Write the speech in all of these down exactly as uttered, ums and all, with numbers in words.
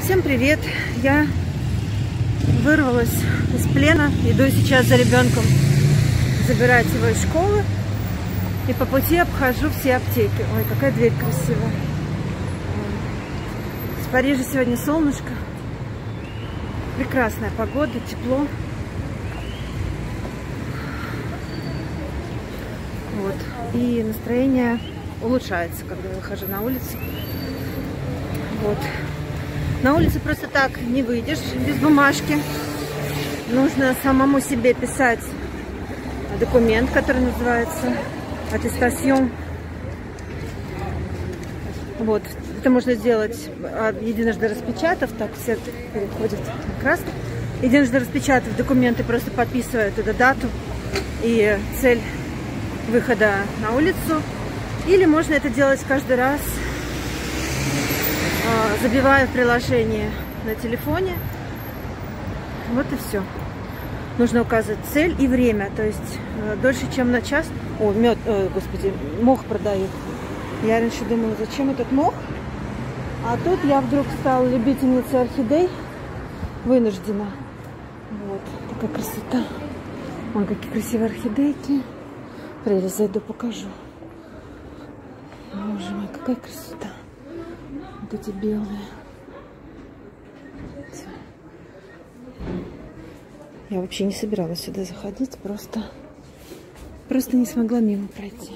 Всем привет! Я вырвалась из плена, иду сейчас за ребенком забирать его из школы. И по пути обхожу все аптеки. Ой, какая дверь красивая. В Париже сегодня солнышко. Прекрасная погода, тепло. Вот. И настроение улучшается, когда я выхожу на улицу. Вот. На улице просто так не выйдешь без бумажки. Нужно самому себе писать документ, который называется аттестацион. Вот. Это можно сделать единожды распечатав, так все переходят на краску. Единожды распечатав документы, просто подписывая туда дату и цель выхода на улицу. Или можно это делать каждый раз, забивая в приложение на телефоне. Вот и все. Нужно указывать цель и время, то есть дольше, чем на час. О, мед, о, господи, мох продают. Я раньше думала, зачем этот мох? А тут я вдруг стала любительницей орхидей. Вынуждена. Вот, такая красота. Вон какие красивые орхидейки. Прелесть, зайду, покажу. Боже мой, какая красота. Вот эти белые. Я вообще не собиралась сюда заходить, просто, просто не смогла мимо пройти.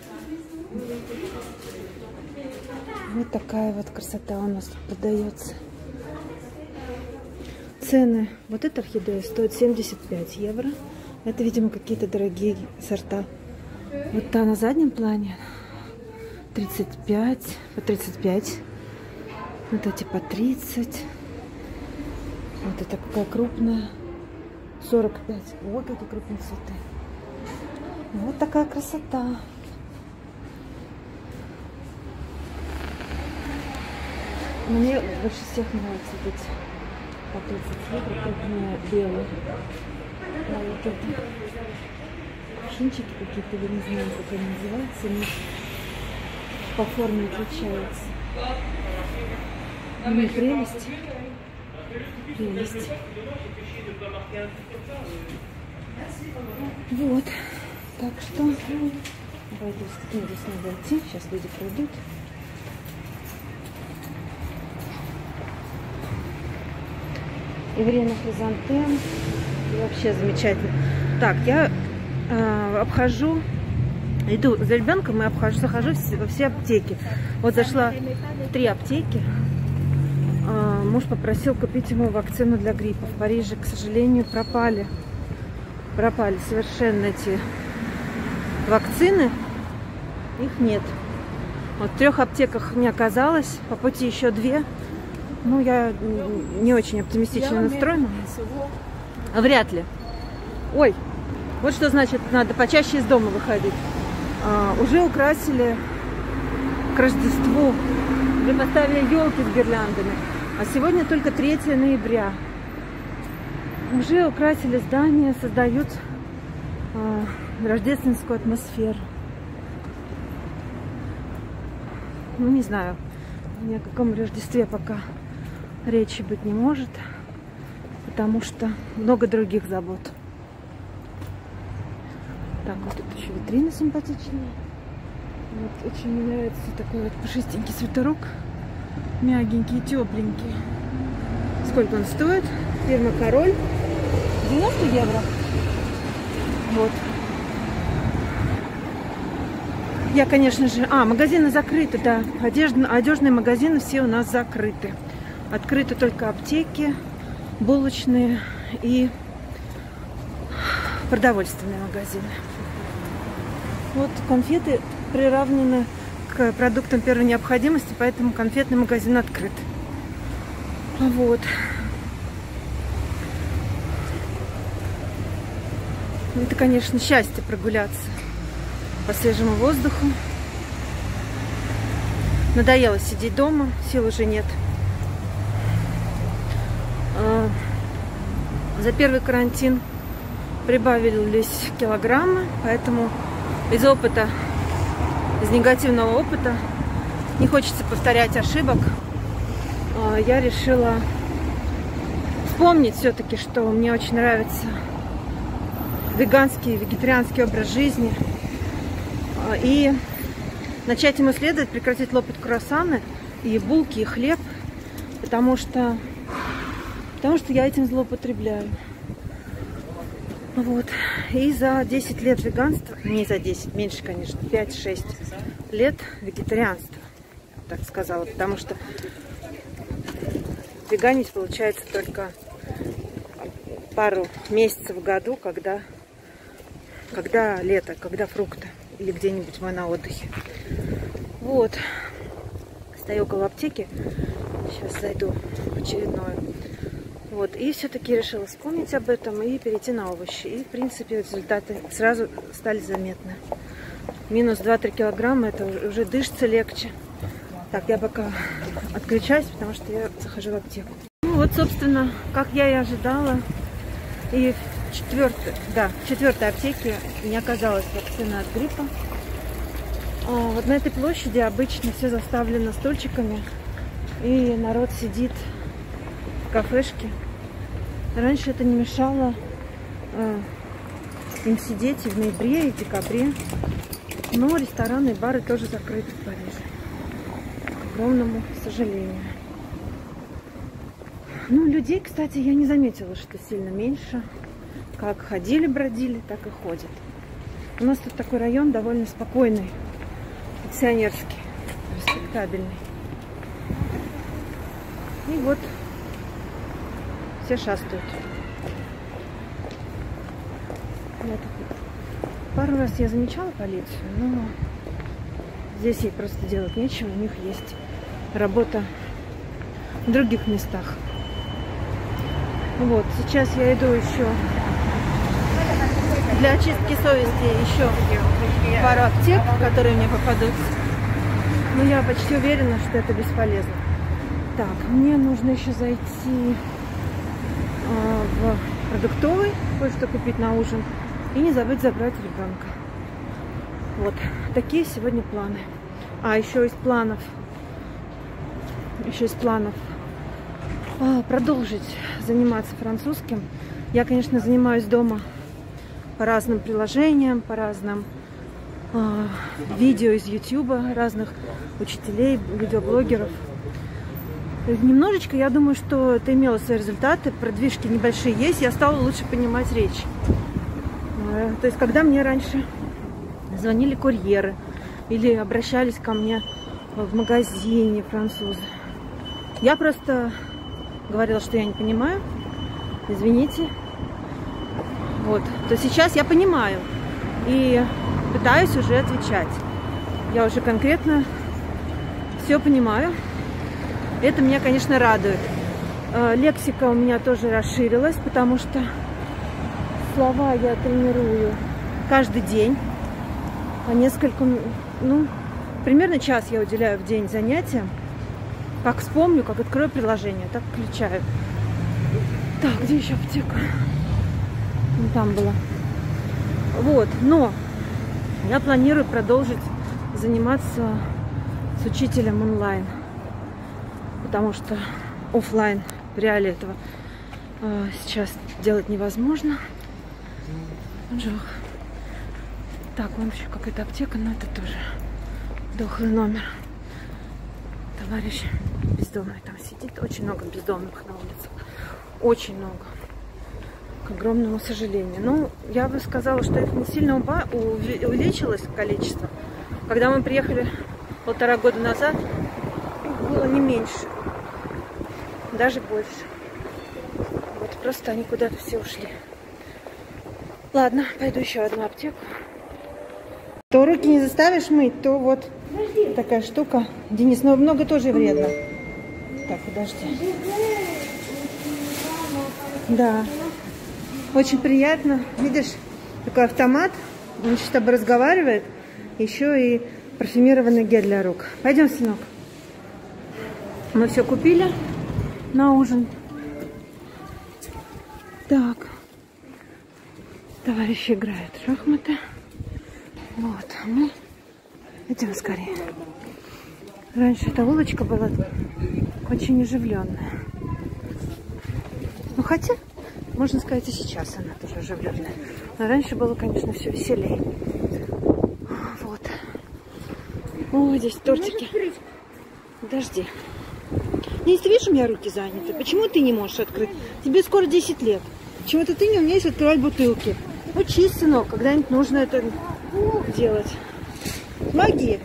Вот такая вот красота у нас тут продается. Цены. Вот эта орхидея стоит семьдесят пять евро. Это, видимо, какие-то дорогие сорта. Вот та на заднем плане тридцать пять, по тридцать пять. Вот эти по тридцать. Вот это какая крупная. сорок пять. Вот эти крупные цветы. Вот такая красота. Мне больше всех нравятся эти по тридцать евро, крупные белые. А вот это шинчики какие-то, я не знаю, как они называются, но по форме отличаются. Ну и прелесть. Прелесть. Вот. Так что пойду, ну, здесь надо идти. Сейчас люди пройдут. И время хризантем. И вообще замечательно. Так, я э, обхожу, иду за ребенком и обхожу, захожу во все аптеки. Вот зашла в три аптеки. Э, муж попросил купить ему вакцину для гриппа. В Париже, к сожалению, пропали. Пропали совершенно эти вакцины. Их нет. Вот в трех аптеках не оказалось. По пути еще две. Ну, я не очень оптимистично настроена. Вряд ли. Ой, вот что значит, надо почаще из дома выходить. А, уже украсили к Рождеству. Уже поставили елки с гирляндами. А сегодня только третье ноября. Уже украсили здание, создают а, рождественскую атмосферу. Ну, не знаю, ни о каком Рождестве пока речи быть не может, потому что много других забот. Так, вот тут еще витрины симпатичные. Вот, очень мне нравится такой вот пушистенький свитерок. Мягенький, тепленький. Сколько он стоит? Фирма Король. девяносто евро. Вот. Я, конечно же... А, магазины закрыты, да. Одежда, одежные магазины все у нас закрыты. Открыты только аптеки, булочные и продовольственные магазины. Вот конфеты приравнены к продуктам первой необходимости, поэтому конфетный магазин открыт. Вот. Это, конечно, счастье прогуляться по свежему воздуху. Надоело сидеть дома, сил уже нет. За первый карантин прибавились килограммы, поэтому из опыта, из негативного опыта не хочется повторять ошибок. я решила вспомнить все-таки, что мне очень нравится веганский, вегетарианский образ жизни. И начать ему следовать, прекратить лопать круассаны и булки, и хлеб, потому что, потому что я этим злоупотребляю. Вот. И за десять лет веганства, не за десять, меньше, конечно, пять-шесть лет вегетарианства, так сказала, потому что веганить получается только пару месяцев в году, когда, когда лето, когда фрукты, или где-нибудь мы на отдыхе. Вот. Стою около аптеки. Сейчас зайду в очередную. Вот. И все-таки решила вспомнить об этом и перейти на овощи. И, в принципе, результаты сразу стали заметны. Минус два-три килограмма. Это уже дышится легче. Так, я пока отключаюсь, потому что я захожу в аптеку. Ну вот, собственно, как я и ожидала. И в четвертой, да, в четвертой аптеке не оказалась вакцина от гриппа. А вот на этой площади обычно все заставлено стульчиками. И народ сидит в кафешке. Раньше это не мешало э, им сидеть и в ноябре, и в декабре. Но рестораны и бары тоже закрыты в Париже. К огромному сожалению. Ну, людей, кстати, я не заметила, что сильно меньше. Как ходили, бродили, так и ходят. У нас тут такой район довольно спокойный, пенсионерский, респектабельный. И вот все шастают. Вот. Пару раз я замечала полицию, но здесь ей просто делать нечего. У них есть работа в других местах. Вот, сейчас я иду еще для очистки совести еще пару аптек, которые мне попадутся. Но я почти уверена, что это бесполезно. Так, мне нужно еще зайти э, в продуктовый, кое-что купить на ужин. И не забыть забрать ребенка. Вот, такие сегодня планы. А, еще из планов, еще из планов а, продолжить заниматься французским. Я, конечно, занимаюсь дома по разным приложениям, по разным э, видео из ютуба, разных учителей, видеоблогеров. Немножечко, я думаю, что это имело свои результаты, продвижки небольшие есть, я стала лучше понимать речь. Э, то есть, когда мне раньше звонили курьеры или обращались ко мне в магазине французы, я просто говорила, что я не понимаю, извините. Вот, то сейчас я понимаю и пытаюсь уже отвечать. Я уже конкретно все понимаю. Это меня, конечно, радует. Лексика у меня тоже расширилась, потому что слова я тренирую каждый день. По несколько, ну, примерно час я уделяю в день занятиям. Как вспомню, как открою приложение, так включаю. Так, где еще аптека? Там была. Вот, но я планирую продолжить заниматься с учителем онлайн, потому что офлайн в реале этого э, сейчас делать невозможно. Жах. Так, вон еще какая-то аптека, но это тоже дохлый номер. Товарищ бездомный там сидит. Очень много бездомных на улицах. Очень много. К огромному сожалению. Ну, я бы сказала, что их не сильно увеличилось количество. Когда мы приехали полтора года назад, их было не меньше. Даже больше. Вот просто они куда-то все ушли. Ладно, пойду еще в одну аптеку. То руки не заставишь мыть, то вот такая штука. Денис, но много тоже вредно. Так, подожди. Да. Очень приятно. Видишь, такой автомат. Он с тобой разговаривает. Еще и парфюмированный гель для рук. Пойдем, сынок. Мы все купили на ужин. Так. Товарищи играют в шахматы. Вот. Мы идем скорее. Раньше эта улочка была очень оживленная. Ну, хотя, можно сказать, и сейчас она тоже оживленная. Но раньше было, конечно, все веселее. Вот. О, здесь тортики. Подожди. Здесь, ты видишь, у меня руки заняты. Почему ты не можешь открыть? Тебе скоро десять лет. Почему-то ты не умеешь открывать бутылки. Учись, сынок, когда-нибудь нужно это делать. Помоги.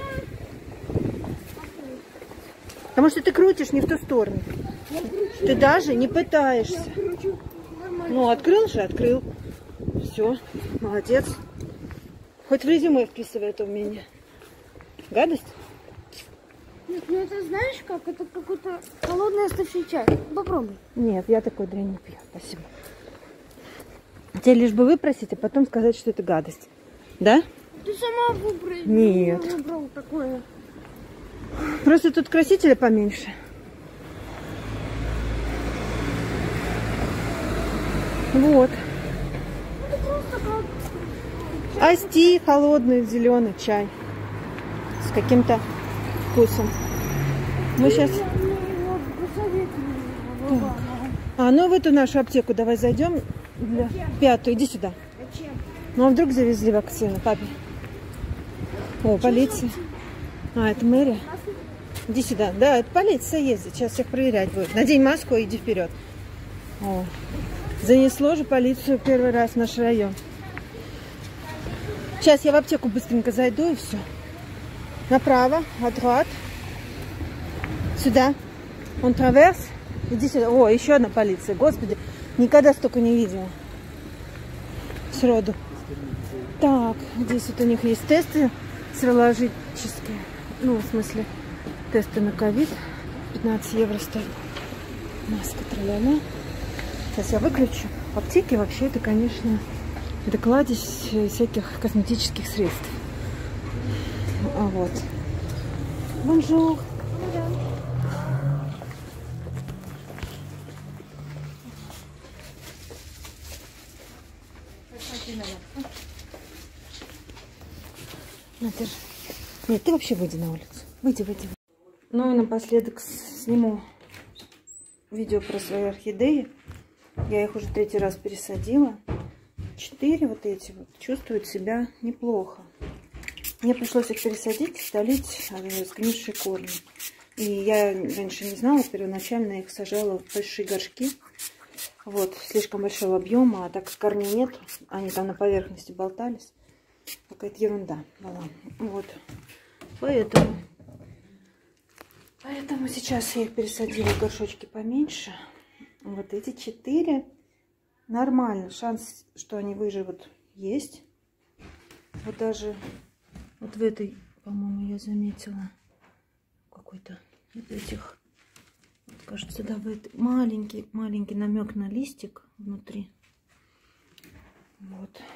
Потому что ты крутишь не в ту сторону. Ты даже не пытаешься. Ну, открыл же, открыл. Все, молодец. Хоть в резюме вписывай это умение. Гадость? Нет, ну это знаешь как? Это какой-то холодный остывший чай. Попробуй. Нет, я такой дрянь не пью. Спасибо. Тебе лишь бы выпросить, а потом сказать, что это гадость. Да? Ты сама выбрала. Нет. Выбрал такое. Просто тут красителя поменьше. Вот. Это просто как... Асти, холодный зеленый чай. С каким-то вкусом. Мы сейчас... А, ну в эту нашу аптеку давай зайдем. Для... Пятую, иди сюда. Зачем? Ну а вдруг завезли вакцину папе? О, полиция. А, это мэрия. Иди сюда. Да, это полиция ездит. Сейчас всех проверять будет. Надень маску и иди вперед. О. Занесло же полицию первый раз в наш район. Сейчас я в аптеку быстренько зайду и все. Направо, от сюда. Он траверс. Иди сюда. О, еще одна полиция. Господи, никогда столько не видела. Сроду. Так, здесь вот у них есть тесты серологические. Ну, в смысле, тесты на ковид. пятнадцать евро стоит. Маска, тра-ля-ля. Сейчас я выключу. В аптеке вообще это, конечно, это кладезь всяких косметических средств. А вот. Бонжур. На, держи. Нет, ты вообще выйди на улицу. Выйди, выйди. Ну и напоследок сниму видео про свои орхидеи. Я их уже третий раз пересадила. Четыре вот эти вот чувствуют себя неплохо. Мне пришлось их пересадить, удалить сгнившие корни. И я раньше не знала, первоначально их сажала в большие горшки. Вот, слишком большого объема, а так как корней нет, они там на поверхности болтались. Какая-то ерунда была. Вот. Поэтому, поэтому сейчас я их пересадила в горшочки поменьше. Вот эти четыре. Нормально. Шанс, что они выживут, есть. Вот даже вот в этой, по-моему, я заметила какой-то из этих. Вот, кажется, да, в этой маленький, маленький намек на листик внутри. Вот.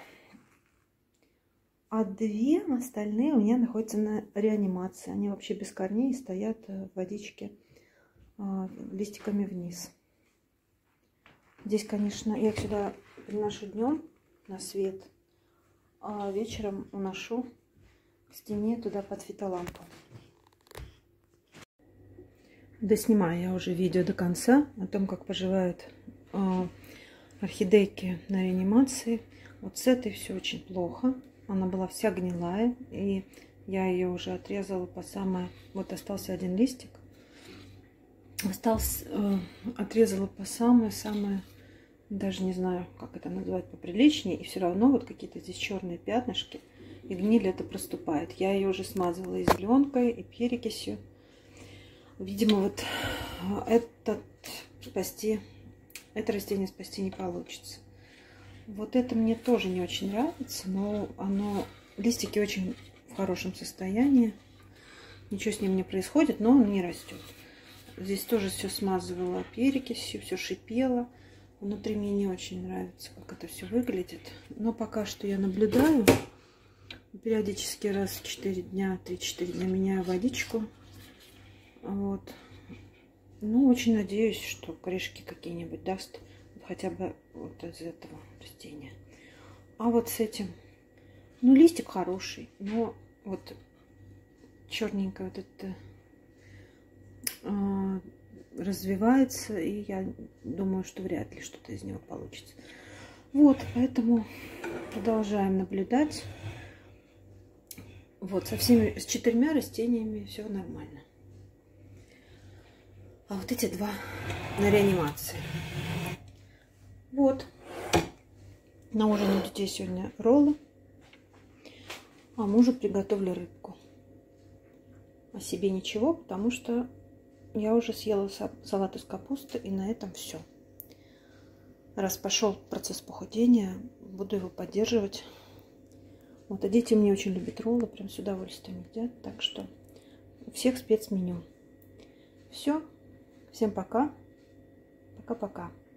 А две остальные у меня находятся на реанимации. Они вообще без корней стоят в водичке листиками вниз. Здесь, конечно, я их сюда приношу днем на свет, а вечером уношу к стене туда под фитолампу. Доснимаю я уже видео до конца о том, как поживают орхидейки на реанимации. Вот с этой все очень плохо. Она была вся гнилая, и я ее уже отрезала по самое... Вот остался один листик. Остался, э, отрезала по самое-самое, даже не знаю, как это назвать поприличнее. И все равно вот какие-то здесь черные пятнышки, и гниль это проступает. Я ее уже смазывала и зеленкой, и перекисью. Видимо, вот этот спасти, это растение спасти не получится. Вот это мне тоже не очень нравится, но оно, листики очень в хорошем состоянии. Ничего с ним не происходит, но он не растет. Здесь тоже все смазывала перекисью, все шипело. Внутри мне не очень нравится, как это все выглядит. Но пока что я наблюдаю. Периодически раз в четыре дня, три-четыре дня меняю водичку. Вот. Ну, очень надеюсь, что корешки какие-нибудь даст. Хотя бы вот из этого растения. А вот с этим, ну, листик хороший, но вот черненькая вот эта э, развивается, и я думаю, что вряд ли что-то из него получится. Вот, поэтому продолжаем наблюдать. Вот, со всеми, с четырьмя растениями все нормально. А вот эти два на реанимации. Вот. На ужин у детей сегодня роллы, а мужу приготовлю рыбку. А себе ничего, потому что я уже съела салат из капусты, и на этом все. Раз пошел процесс похудения, буду его поддерживать. Вот, а дети мне очень любят роллы, прям с удовольствием едят, так что у всех спецменю. Все, всем пока, пока-пока.